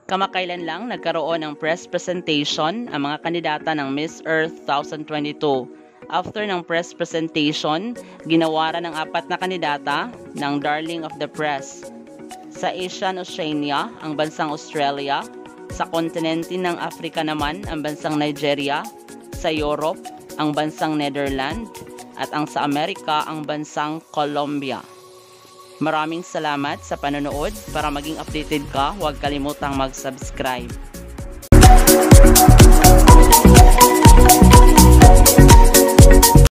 Kamakailan lang nagkaroon ng press presentation ang mga kandidata ng Miss Earth 2022. After ng press presentation, ginawaran ng 4 na kandidata ng Darling of the Press. Sa Asian Oceania, ang bansang Australia. Sa kontinente ng Africa naman, ang bansang Nigeria. Sa Europe, ang bansang Netherlands. At ang sa Amerika, ang bansang Colombia. Maraming salamat sa panonood. Para maging updated ka, huwag kalimutang mag-subscribe.